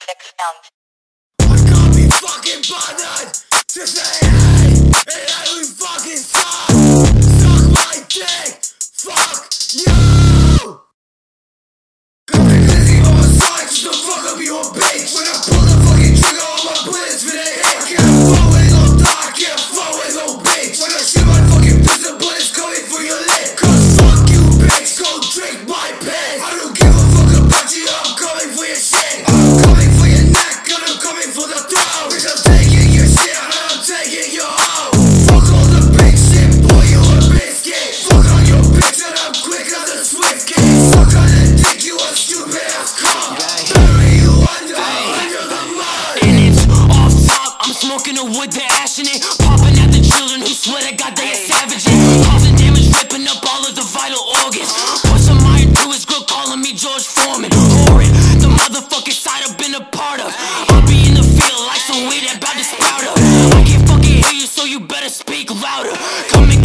6 sound. I can't be fucking bothered to say hey, and I will fucking suck my dick, fuck you! Cause even on my side, just to fuck up your bitch. When I pull the fucking trigger on my bullets for the hit, I can't forward or die, I can't forward no bitch. When I shoot my fucking pistol, bullets coming for your lip. Cause fuck you bitch, go drink my piss. I don't give a fuck about you, I'm coming for your shit. I'm coming for your neck, and I'm coming for the throat. Bitch, I'm taking your shit, and I'm taking your hoe. Fuck all the big shit, boy, you a biscuit. Fuck on your bitch, and I'm quick as a swift kick. Suck on the dick, you a stupid ass cock. Bury you under the mud. And it's off top, I'm smoking a wood, the ash in it. Popping at the children who swear to God they are savages. Causing damage, ripping up all of the vital organs. Put some iron through his grill, calling me George Foreman. Horrid, the motherfucking side I've been a part of. I'll be in the field like some weed about to sprout up. I can't fucking hear you, so you better speak louder. Coming